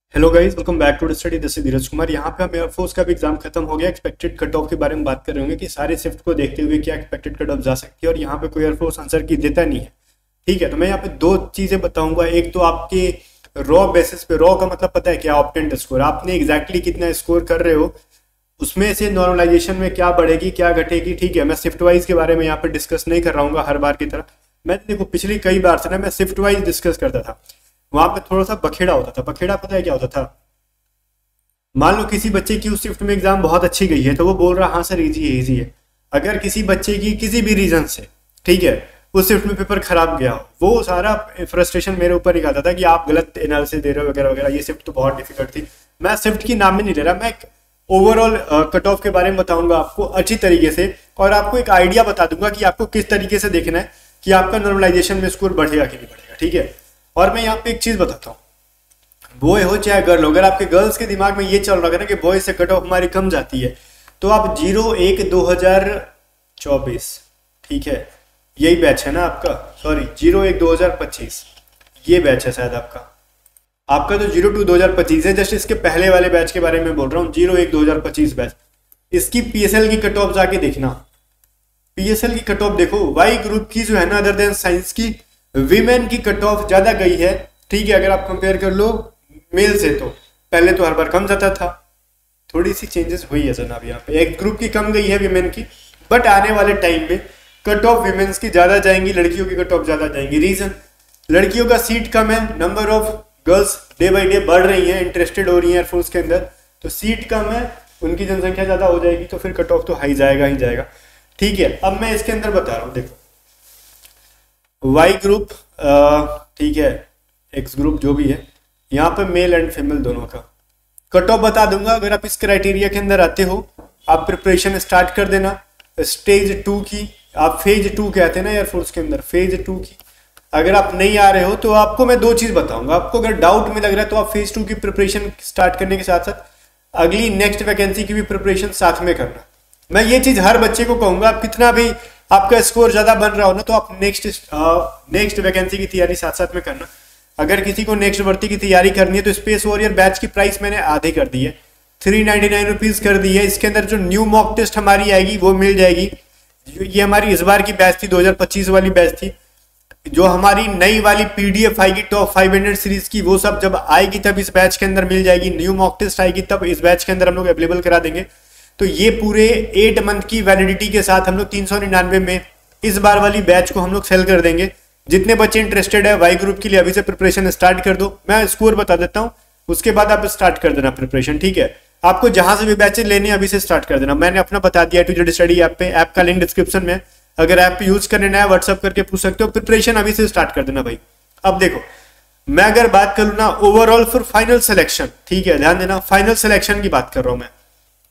Hello guys, welcome back to study. This is Dheeraj Kumar. यहाँ पे हम एयरफोर्स का भी एग्जाम खत्म हो गया। एक्सपेक्टेड कट ऑफ के बारे में बात कर रहे होंगे कि सारे शिफ्ट को देखते हुए क्या एक्सपेक्टेड कट ऑफ जा सकती है, और यहाँ पे कोई एयरफोर्स आंसर की देता नहीं है। ठीक है, तो मैं यहाँ पे दो चीजें बताऊंगा। एक तो आपके रॉ बेसिस पे, रॉ का मतलब पता है क्या, ऑप्टेंड स्कोर, आपने एग्जैक्टली कितना स्कोर कर रहे हो, उसमें से नॉर्मलाइजेशन में क्या बढ़ेगी क्या घटेगी। ठीक है, मैं शिफ्ट वाइज के बारे में यहाँ पे डिस्कस नहीं कर रहा हूँ हर बार की तरह। मैं देखो पिछली कई बार से ना मैं शिफ्ट वाइज डिस्कस करता था, वहां पे थोड़ा सा बखेड़ा होता था। बखेड़ा पता है क्या होता था? मान लो किसी बच्चे की उस शिफ्ट में एग्जाम बहुत अच्छी गई है तो वो बोल रहा हाँ सर इजी है इजी है। अगर किसी बच्चे की किसी भी रीजन से, ठीक है, उस शिफ्ट में पेपर खराब गया, वो सारा फ्रस्ट्रेशन मेरे ऊपर ही आता था कि आप गलत एनालिसिस दे रहे हो वगैरह वगैरह, ये शिफ्ट तो बहुत डिफिकल्ट थी। मैं शिफ्ट की नाम में नहीं ले रहा, मैं ओवरऑल कट ऑफ के बारे में बताऊंगा आपको अच्छी तरीके से, और आपको एक आइडिया बता दूंगा कि आपको किस तरीके से देखना है कि आपका नॉर्मलाइजेशन में स्कोर बढ़ेगा कि नहीं बढ़ेगा। ठीक है, और मैं यहाँ पे एक चीज बताता हूँ, बॉय हो चाहे गर्ल हो, अगर आपके गर्ल्स के दिमाग में ये चल रहा है ना कि बॉय से कट ऑफ हमारी कम जाती है, तो आप 01/2024, ठीक है, यही बैच है ना आपका, सॉरी 01/2025, ये बैच है शायद आपका तो 02/2025 है। जस्ट इसके पहले वाले बैच के बारे में बोल रहा हूँ, 01/2025 बैच। इसकी पीएसएल की कट ऑफ जाके देखना, पीएसएल की कट ऑफ देखो, वाई ग्रुप की जो है ना, अदर देन साइंस की, विमेन की कट ऑफ ज्यादा गई है। ठीक है, अगर आप कंपेयर कर लो मेल से, तो पहले तो हर बार कम जाता था, थोड़ी सी चेंजेस हुई है जनाब। यहाँ पे एक ग्रुप की कम गई है विमेन की, बट आने वाले टाइम में कट ऑफ विमेन्स की ज्यादा जाएंगी, लड़कियों की कट ऑफ ज्यादा जाएंगी। रीजन, लड़कियों का सीट कम है, number of girls day by day बढ़ रही हैं, इंटरेस्टेड हो रही हैं एयरफोर्स के अंदर, तो सीट कम है, उनकी जनसंख्या ज्यादा हो जाएगी, तो फिर कट ऑफ तो हाई जाएगा ही जाएगा। ठीक है, अब मैं इसके अंदर बता रहा हूँ, देखो वाई ग्रुप, ठीक है, एक्स ग्रुप जो भी है, यहाँ पे मेल एंड फीमेल दोनों का कट ऑफ बता दूंगा। अगर आप इस क्राइटेरिया के अंदर आते हो, आप प्रिपरेशन स्टार्ट कर देना स्टेज 2 की, आप फेज 2 कहते हैं ना एयरफोर्स के अंदर, फेज 2 की। अगर आप नहीं आ रहे हो तो आपको मैं दो चीज बताऊंगा, आपको अगर डाउट में लग रहा है तो आप फेज 2 की प्रिपरेशन स्टार्ट करने के साथ साथ अगली नेक्स्ट वैकेंसी की भी प्रिपरेशन साथ में करना। मैं ये चीज हर बच्चे को कहूंगा, आप कितना भी आपका स्कोर ज्यादा बन रहा हो ना, तो आप नेक्स्ट वैकेंसी की तैयारी साथ साथ में करना। अगर किसी को नेक्स्ट भर्ती की तैयारी करनी है तो स्पेस वॉरियर बैच की प्राइस मैंने आधी कर दी है, 399 रुपीज कर दी है। इसके अंदर जो न्यू मॉक टेस्ट हमारी आएगी वो मिल जाएगी। ये हमारी इस बार की बैच थी, 2025 वाली बैच थी। जो हमारी नई वाली पीडीएफ आएगी टॉप 500 सीरीज की, वो सब जब आएगी तब इस बैच के अंदर मिल जाएगी। न्यू मॉक टेस्ट आएगी तब इस बैच के अंदर हम लोग अवेलेबल करा देंगे। तो ये पूरे 8 मंथ की वैलिडिटी के साथ हम लोग 399 में इस बार वाली बैच को हम लोग सेल कर देंगे। जितने बच्चे इंटरेस्टेड है वाई ग्रुप के लिए, अभी से प्रिपरेशन स्टार्ट कर दो। मैं स्कोर बता देता हूँ, उसके बाद आप स्टार्ट कर देना प्रिपरेशन। ठीक है, आपको जहां से भी बैचेज लेने अभी से स्टार्ट कर देना। मैंने अपना बता दिया टू स्टडी ऐप पे, ऐप का लिंक डिस्क्रिप्शन में, अगर ऐप यूज करने नया व्हाट्सअप करके पूछ सकते हो। प्रिपरेशन अभी से स्टार्ट कर देना भाई। अब देखो, मैं अगर बात करूँ ना ओवरऑल फॉर फाइनल सिलेक्शन, ठीक है, ध्यान देना, फाइनल सिलेक्शन की बात कर रहा हूं मैं।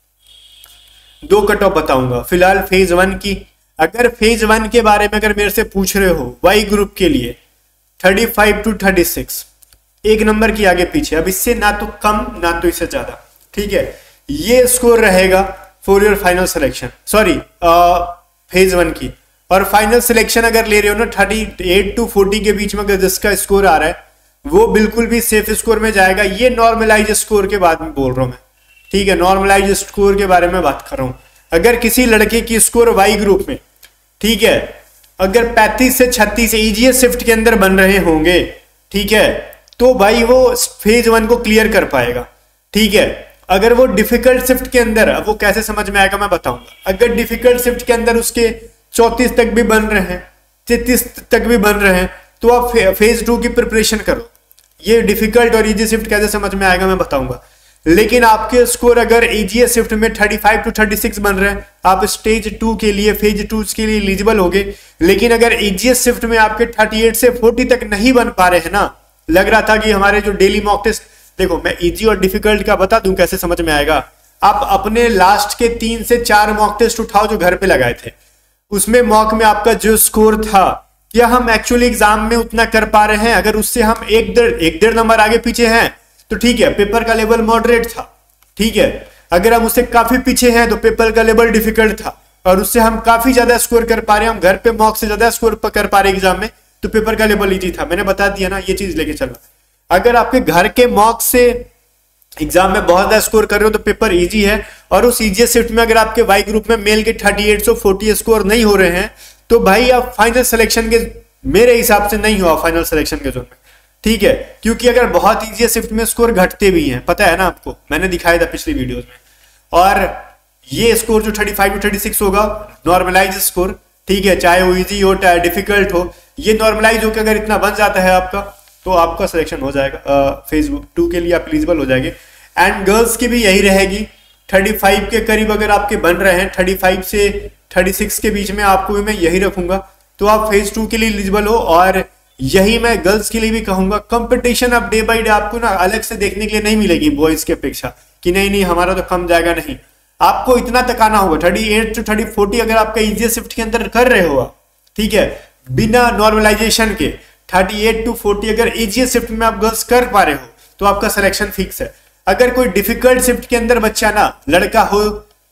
दो कट ऑफ बताऊंगा फिलहाल फेज 1 की। अगर फेज 1 के बारे में अगर मेरे से पूछ रहे हो वाई ग्रुप के लिए 35 to 36, एक नंबर की आगे पीछे, अब इससे ना तो कम ना तो इससे ज्यादा। ठीक है, ये स्कोर रहेगा for your final selection, sorry phase 1 की। और फाइनल सिलेक्शन अगर ले रहे हो ना 38 to 40 के बीच में अगर जिसका स्कोर आ रहा है, वो बिल्कुल भी सेफ स्कोर में जाएगा। ये नॉर्मलाइज स्कोर के बाद में बोल रहा हूं मैं। ठीक है, नॉर्मलाइज स्कोर के बारे में बात कर रहा हूं। अगर किसी लड़के की स्कोर वाई ग्रुप में, ठीक है, अगर 35 से 36 ईजीएस शिफ्ट के अंदर बन रहे होंगे, ठीक है, तो भाई वो फेज 1 को क्लियर कर पाएगा। ठीक है, अगर वो डिफिकल्ट शिफ्ट के अंदर, अब वो कैसे समझ में आएगा मैं बताऊंगा। अगर डिफिकल्ट शिफ्ट के अंदर उसके 34 तक भी बन रहे हैं, 33 तक भी बन रहे हैं, तो आप फेज 2 की प्रिपरेशन करो। ये डिफिकल्ट और इजी शिफ्ट कैसे समझ में आएगा मैं बताऊंगा। लेकिन आपके स्कोर अगर एजीएस शिफ्ट में 35 to 36 बन रहे हैं, आप स्टेज 2 के लिए, फेज 2 के लिए एलिजिबल होगे। लेकिन अगर एजीएस शिफ्ट में आपके 38 से 40 तक नहीं बन पा रहे हैं ना, लग रहा था कि हमारे जो डेली मॉक टेस्ट, देखो मैं इजी और डिफिकल्ट का बता दूं कैसे समझ में आएगा। आप अपने लास्ट के 3 से 4 मॉक टेस्ट उठाओ जो घर पे लगाए थे, उसमें मॉक में आपका जो स्कोर था, क्या हम एक्चुअली एग्जाम में उतना कर पा रहे हैं? अगर उससे हम एक डेढ़ नंबर आगे पीछे हैं तो ठीक है, पेपर का लेवल मॉडरेट था। ठीक है, अगर हम उससे काफी पीछे हैं तो पेपर का लेवल डिफिकल्ट था, और उससे हम काफी ज्यादा स्कोर कर पा रहे हैं, हम घर पे मॉक से ज्यादा स्कोर कर पा रहे हैं एग्जाम में, तो पेपर का लेवल इजी था। मैंने बता दिया ना, ये चीज लेके चलना। अगर आपके घर के मॉक से एग्जाम में बहुत ज्यादा स्कोर कर रहे हो तो पेपर इजी है, और उस ईजीएस्ट शिफ्ट में अगर आपके वाई ग्रुप में मेल के 3840 स्कोर नहीं हो रहे हैं तो भाई आप फाइनल सिलेक्शन के, मेरे हिसाब से नहीं हुआ फाइनल सिलेक्शन के जोन में, ठीक है। क्योंकि अगर बहुत ईजीएस्ट शिफ्ट में स्कोर घटते भी हैं, पता है ना आपको, मैंने दिखाया था पिछली वीडियोस में। और ये स्कोर जो 35 to 36 होगा नॉर्मलाइज स्कोर, ठीक है, चाहे वो इजी हो चाहे डिफिकल्ट हो, ये नॉर्मलाइज होकर अगर इतना बन जाता है आपका तो आपका सिलेक्शन हो जाएगा, फेज 2 के लिए आप एलिजिबल हो जाएंगे। एंड गर्ल्स की भी यही रहेगी, 35 के करीब अगर आपके बन रहे हैं, 35 से 36 के बीच में आपको भी मैं यही रखूंगा, तो आप फेज 2 के लिए एलिजिबल हो। और यही मैं गर्ल्स के लिए भी कहूंगा, कंपटीशन अब डे बाय डे आपको ना अलग से देखने के लिए नहीं मिलेगी बॉयज की अपेक्षा, कि नहीं नहीं हमारा तो कम जाएगा, नहीं, आपको इतना तक आना होगा। 38 to 40 अगर आपका इजीएस्ट शिफ्ट के अंदर कर रहे हो, ठीक है, बिना नॉर्मलाइजेशन के 38 to 40 अगर इजीएस्ट शिफ्ट में आप गर्ल्स कर पा रहे हो तो आपका सिलेक्शन फिक्स है। अगर कोई डिफिकल्ट शिफ्ट के अंदर बच्चा ना, लड़का हो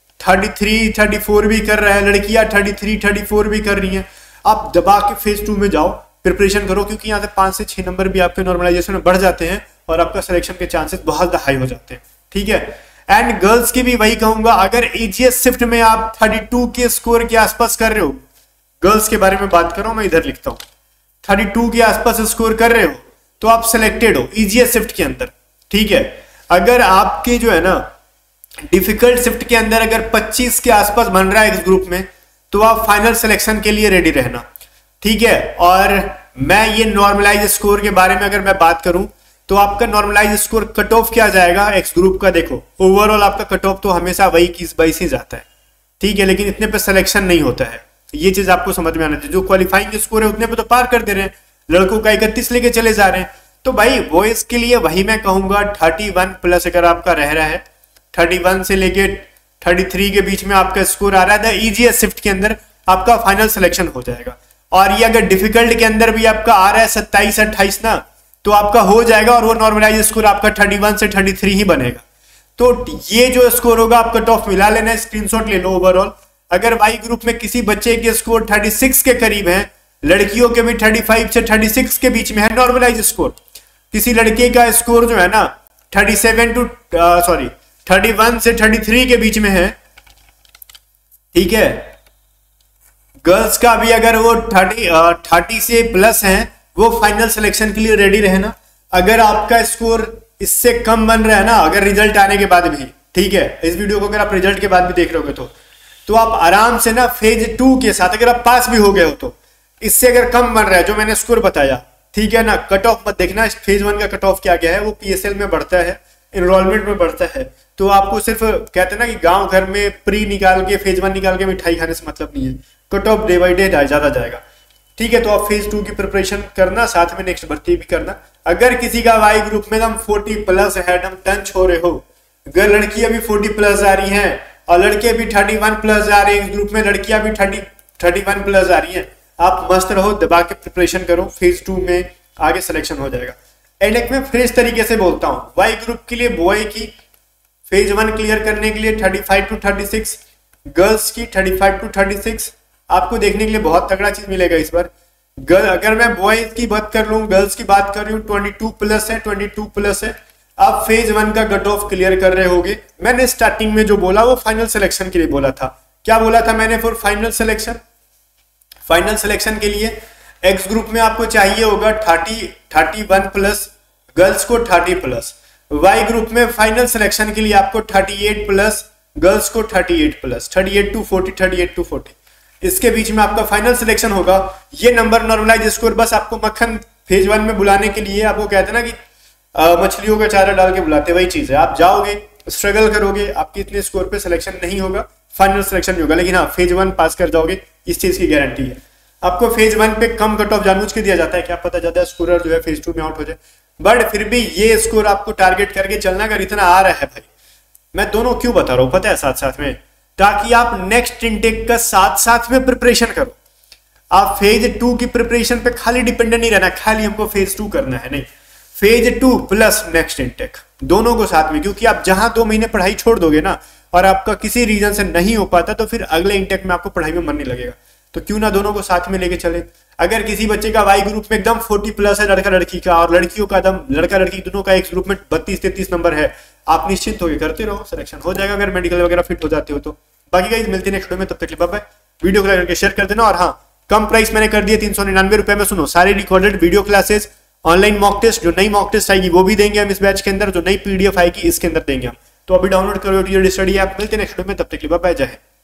33 34 भी कर रहा है, लड़कियां 33 34 भी कर रही हैं, आप दबा के फेज 2 में जाओ, प्रिपरेशन करो, क्योंकि यहाँ से 5 से 6 नंबर भी आपके नॉर्मलाइजेशन में बढ़ जाते हैं और आपका सिलेक्शन के चांसेस बहुत हाई हो जाते हैं, ठीक है। एंड गर्ल्स की भी वही कहूंगा, अगर इजीएस्ट शिफ्ट में आप 32 के स्कोर के आसपास कर रहे हो, गर्ल्स के बारे में बात कर रहा हूं मैं, इधर लिखता हूं, 32 के आसपास स्कोर कर रहे हो तो आप सिलेक्टेड हो इजीएस्ट शिफ्ट के अंदर, ठीक है। अगर आपके जो है ना डिफिकल्ट शिफ्ट के अंदर अगर 25 के आसपास बन रहा है इस ग्रुप में तो आप फाइनल सिलेक्शन के लिए रेडी रहना, ठीक है। और मैं ये नॉर्मलाइज स्कोर के बारे में अगर मैं बात करूं तो आपका नॉर्मलाइज स्कोर कट ऑफ क्या जाएगा एक्स ग्रुप का, देखो ओवरऑल आपका कट ऑफ तो हमेशा वही 21-22 ही जाता है, ठीक है, लेकिन इतने पे सिलेक्शन नहीं होता है, ये चीज आपको समझ में आना चाहिए। जो क्वालिफाइंग स्कोर है उतने पे तो पार कर दे रहे हैं, लड़कों का 31 लेके चले जा रहे हैं, तो भाई बॉयज के लिए वही मैं कहूंगा 31+ अगर आपका रह रहा है, 31 से लेके 33 के बीच में आपका स्कोर आ रहा है, इजीएस्ट शिफ्ट के अंदर आपका फाइनल सिलेक्शन हो जाएगा। और ये अगर डिफिकल्ट के अंदर भी आपका आ रहा है 27-28 ना, तो आपका हो जाएगा, और वो नॉर्मलाइज स्कोर आपका 31 से 33 ही बनेगा। तो ये जो स्कोर होगा आप कट ऑफ मिला लेना, स्क्रीनशॉट ले लो ओवरऑल। अगर वाई ग्रुप में किसी बच्चे के स्कोर 36 के करीब है, लड़कियों के भी 35 से 36 के बीच में है नॉर्मलाइज स्कोर, किसी लड़के का स्कोर जो है ना 31 से 33 के बीच में है, ठीक है, गर्ल्स का भी अगर वो 30 से प्लस है, वो फाइनल सिलेक्शन के लिए रेडी रहना। अगर आपका स्कोर इससे कम बन रहा है ना, अगर रिजल्ट आने के बाद भी, ठीक है, इस वीडियो को अगर आप रिजल्ट के बाद भी देख रहे हो तो आप आराम से ना फेज 2 के साथ अगर आप पास भी हो गए हो तो इससे अगर कम बन रहा है जो मैंने स्कोर बताया, ठीक है ना, कट ऑफ मत देखना, फेज 1 का कट ऑफ क्या क्या है, वो पीएसएल में बढ़ता है, एनरोलमेंट में बढ़ता है, तो आपको सिर्फ कहते हैं ना कि गांव घर में प्री निकाल के फेज 1 निकाल के मिठाई खाने से मतलब नहीं है, cut off day by day ज्यादा जाएगा, ठीक है। तो आप फेज 2 की प्रिपरेशन करना, साथ में नेक्स्ट भर्ती भी करना। अगर किसी का वाई ग्रुप में एकदम 40+ है, एकदम टंच हो रहे हो, अगर लड़कियां भी 40+ आ रही हैं और लड़के भी 31+ आ रहे हैं, इस ग्रुप में लड़कियां भी 31+ आ रही हैं, आप मस्त रहो, दबा के प्रिपरेशन करो, फेज 2 में आगे सिलेक्शन हो जाएगा। एंड एक मैं फ्रेश तरीके से बोलता हूँ, वाई ग्रुप के लिए बॉय की फेज 1 क्लियर करने के लिए 35 to 36, गर्ल्स की 35 to 36, आपको देखने के लिए बहुत तगड़ा चीज मिलेगा इस बार। अगर मैं बॉयज की बात कर लूं, गर्ल्स की बात कर रही हूँ, 22+ है, 22+ है, आप फेज 1 का कट ऑफ क्लियर कर रहे होगे। मैंने स्टार्टिंग में जो बोला वो फाइनल सिलेक्शन के लिए बोला था, क्या बोला था मैंने for final selection? Final selection के लिए एक्स ग्रुप में आपको चाहिए होगा 31+, गर्ल्स को 30+, वाई ग्रुप में फाइनल सिलेक्शन के लिए आपको 38+, गर्ल्स को 38+, 38 to 40, 38 to 40, इसके बीच में आपका फाइनल सिलेक्शन होगा। ये नंबर नॉर्मलाइज स्कोर बस आपको मक्खन फेज 1 में बुलाने के लिए, आपको कहते हैं ना कि मछलियों का चारा डाल के बुलाते, वही चीज है। आप जाओगे, स्ट्रगल करोगे, आपके इतने स्कोर पे सिलेक्शन नहीं होगा, फाइनल सिलेक्शन नहीं होगा, लेकिन हाँ फेज 1 पास कर जाओगे, इस चीज की गारंटी है। आपको फेज 1 पे कम कट ऑफ जानबूझ के दिया जाता है, क्या पता ज्यादा स्कोरर जो है फेज 2 में आउट हो जाए, बट फिर भी ये स्कोर आपको टारगेट करके चलना। अगर इतना आ रहा है भाई, मैं दोनों क्यों बता रहा हूं पता है साथ साथ में, ताकि आप नेक्स्ट इनटेक का साथ साथ में प्रिपरेशन करो। आप फेज 2 की प्रिपरेशन पे खाली डिपेंडेंट नहीं रहना, खाली हमको फेज 2 करना है, नहीं, फेज 2 प्लस नेक्स्ट इनटेक दोनों को साथ में, क्योंकि आप जहां 2 महीने पढ़ाई छोड़ दोगे ना और आपका किसी रीजन से नहीं हो पाता, तो फिर अगले इनटेक में आपको पढ़ाई में मन नहीं लगेगा। तो क्यों ना दोनों को साथ में लेके चले। अगर किसी बच्चे का वाई ग्रुप में एकदम 40+ है लड़का लड़की का, और लड़कियों का एकदम लड़का लड़की दोनों का एक ग्रुप में 32-33 नंबर है, आप निश्चिंत होकर करते रहो, सिलेक्शन हो जाएगा अगर मेडिकल वगैरह फिट हो जाते हो तो। बाकी गाइस मिलते हैं नेक्स्ट वीडियो में, तब तक के लिए बाय बाय। वीडियो को लाइक करके शेयर कर देना। और हाँ, कम प्राइस मैंने कर दिया 399 रुपए में। सुनो, सारे recorded video classes, online mock test, जो नई मॉक टेस्ट आएगी वो भी देंगे हम इस बैच के अंदर, जो नई पीडीएफ आएगी इसके अंदर देंगे हम। तो अभी डाउनलोड करो टीचर स्टडी ऐप। मिलते हैं नेक्स्ट वीडियो में, तब तक के लिए बाय बाय, जय हिंद।